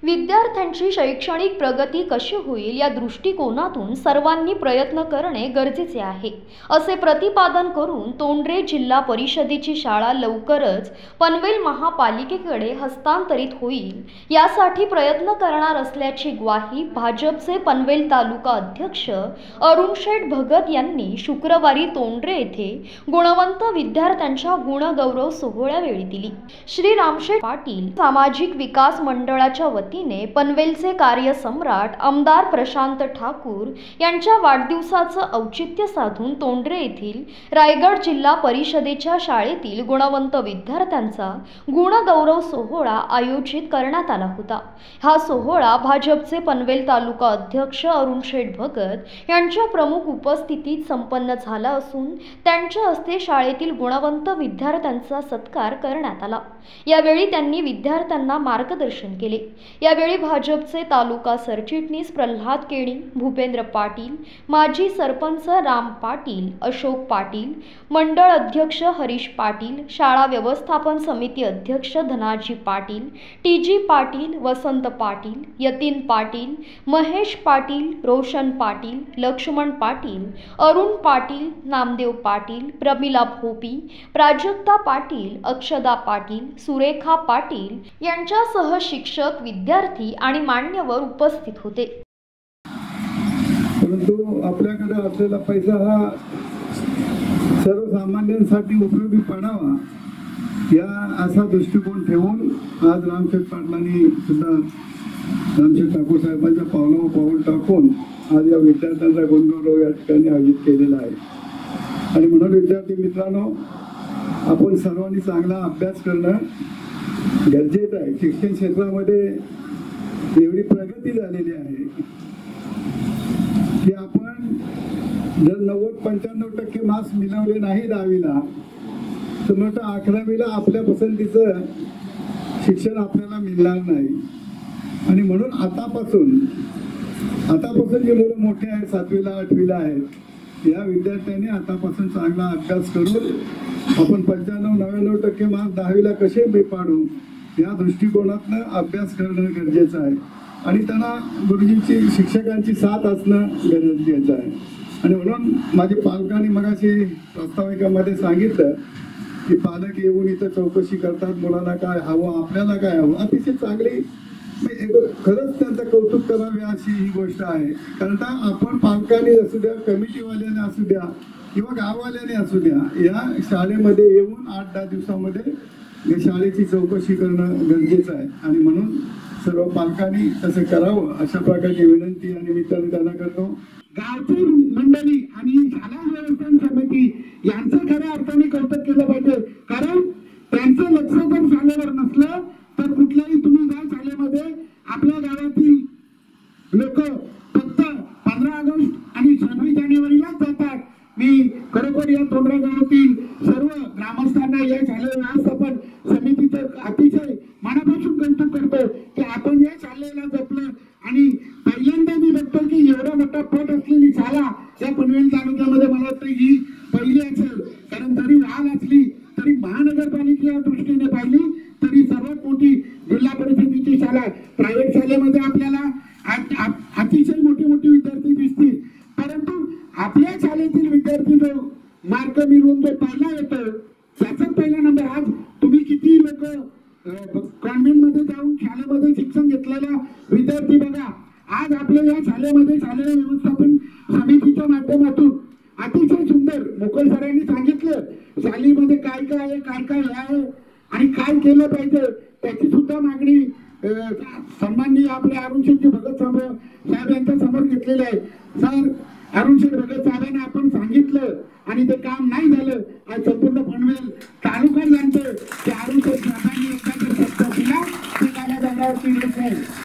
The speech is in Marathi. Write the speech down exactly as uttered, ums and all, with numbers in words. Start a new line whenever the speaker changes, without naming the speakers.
विद्यार्थ्यांची शैक्षणिक प्रगती कशी होईल या दृष्टिकोनातून सर्वांनी प्रयत्न करणे गरजेचे आहे, असे प्रतिपादन करून तोंडरे जिल्हा परिषदेची शाळा लवकरच पनवेल महापालिकेकडे हस्तांतरित होईल यासाठी प्रयत्न करणार असल्याची ग्वाही भाजपचे पनवेल तालुका अध्यक्ष अरुण शेठ भगत यांनी शुक्रवारी तोंडरे येथे गुणवंत विद्यार्थ्यांच्या गुणगौरव सोहळ्यावेळी दिली। श्री रामशेठ पाटील सामाजिक विकास मंडळाच्या वतीने पनवेलचे कार्यसम्राट आमदार प्रशांत ठाकूर यांच्या वाढदिवसाचं औचित्य साधून तोंडरे येथील रायगड जिल्हा परिषदेच्या शाळेतील गुणवंत विद्यार्थ्यांचा गुणगौरव सोहळा आयोजित करण्यात आला होता। हा सोहळा भाजपचे पनवेल तालुका अध्यक्ष अरुण शेठ भगत यांच्या प्रमुख उपस्थितीत संपन्न झाला असून त्यांच्या हस्ते शाळेतील गुणवंत विद्यार्थ्यांचा सत्कार करण्यात आला। यावेळी त्यांनी विद्यार्थ्यांना मार्गदर्शन केले। यावेळी भाजपचे तालुका सरचिटणीस प्रल्हाद केणी, भूपेंद्र पाटील, माजी सरपंच राम पाटील, अशोक पाटील, मंडळ अध्यक्ष हरीश पाटील, शाळा व्यवस्थापन समिती अध्यक्ष धनाजी पाटील, टीजी पाटील, वसंत पाटील, यतीन पाटील, महेश पाटील, रोशन पाटील, लक्ष्मण पाटील, अरुण पाटील, नामदेव पाटील, प्रमिला भोपी, प्राजक्ता पाटील, अक्षदा पाटील, सुरेखा पाटील यांच्यासह शिक्षक, विद्यार्थी आणि मान्यवर उपस्थित होते।
परंतु आपल्याकडे असलेला पैसा हा सर्वसामान्यांसाठी उपयोगी पडावा या असा दृष्टिकोन ठेवून आज रामशेठ पाटलांनी सुद्धा रामशेठ ठाकूर साहेबांच्या पावलावर पाऊल टाकून आज या विद्यार्थ्यांचा गुणगौरव या ठिकाणी आयोजित केलेला आहे। आणि म्हणून विद्यार्थी मित्रांनो, आपण सर्वांनी चांगला अभ्यास करणं गरजेचं आहे। शिक्षण क्षेत्रामध्ये एवढी प्रगती झालेली आहे की आपण जर नव्वद पंच्याण्णव टक्के मार्क्स मिळवले नाही दहावीला तर मग अकरावीला आपल्या पसंतीचं शिक्षण आपल्याला मिळणार नाही। आणि म्हणून आतापासून आतापासून जे मुलं मोठे आहेत, सातवीला आठवीला आहेत, या विद्यार्थ्यांनी आतापासून चांगला अभ्यास करून आपण पंच्याण्णव नव्याण्णव टक्के मार्क्स दहावीला कसे पाडू या दृष्टिकोनातनं अभ्यास करणं गरजेचं आहे। आणि त्यांना गुरुजींची, शिक्षकांची साथ असणं गरजेचं आहे। आणि म्हणून माझे पालकांनी मगाशी प्रास्ताविकामध्ये सांगितलं की पालक येऊन इथं चौकशी करतात, मुलांना काय हवं, आपल्याला काय हवं। अतिशय चांगली, खरंच त्यांचं कौतुक करावे अशी ही गोष्ट आहे। कारण का आपण पालकांनी असू द्या, कमिटीवाल्याने असू द्या किंवा गाववाल्याने असू द्या, या शाळेमध्ये येऊन आठ दहा दिवसामध्ये या शाळेची चौकशी करणं गरजेचं आहे। आणि म्हणून सर्व पालकांनी तसं करावं अशा प्रकारची विनंती आणि मी त्यांना करतो।
गावची मंडळी आणि शाळा व्यवस्थापन समिती यांचं खऱ्या अर्थाने कौतुक केलं पाहिजे। कारण त्यांचं लक्ष जर शाळेवर नसलं तर कुठल्याही तुम्ही जा शाळेमध्ये आपल्या गावातील लोक फक्त पंधरा ऑगस्ट आणि सव्वीस जानेवारीलाच जातात। मी खरोखर या तोंडरा गावातील सर्व ग्रामस्थांना या शालेय व्यवस्थापन समितीचं अतिशय मनापासून कौतुक करतो की आपण या शाळेला जपलं। आणि पहिल्यांदा मी बघतो की एवढा मोठा पट असलेली शाळा या पनवेल तालुक्यामध्ये मला वाटतं ही पहिली असेल। कारण जरी लहान असली तरी महानगरपालिकेच्या दृष्टीने पाहिली तरी सर्वात मोठी जिल्हा परिषदेची शाळा। प्रायव्हेट शाळेमध्ये आपल्याला अतिशय मोठी मोठी विद्यार्थी दिसतील, परंतु आपल्या शाळेतील विद्यार्थी जो मार्क मिळवून जो पहिला येतो त्याचाच पहिला नंबर। आज तुम्ही किती लोक कॉन्व्हेंटमध्ये जाऊन शाळेमध्ये शिक्षण घेतलेला विद्यार्थी बघा, आज आपल्या या शाळेमध्ये शालेय व्यवस्थापन समितीच्या माध्यमातून अतिशय सुंदर मुकुल सरांनी सांगितलं शाळेमध्ये काय काय आहे, काय काय आहे आणि काय केलं पाहिजे त्याची सुद्धा मागणी सन्माननीय आपले अरुण शेठ भगत साहेब यांच्या समोर घेतलेले आहे। सर, अरुण शेठ भगत साहेबांना आपण सांगितलं आणि ते काम नाही झालं। आज संपूर्ण पनवेल तालुका जाणतं की अरुण शेठ साहेबांनी एकदा जर शब्द दिला ते त्याला जाण्यावरती येत नाही।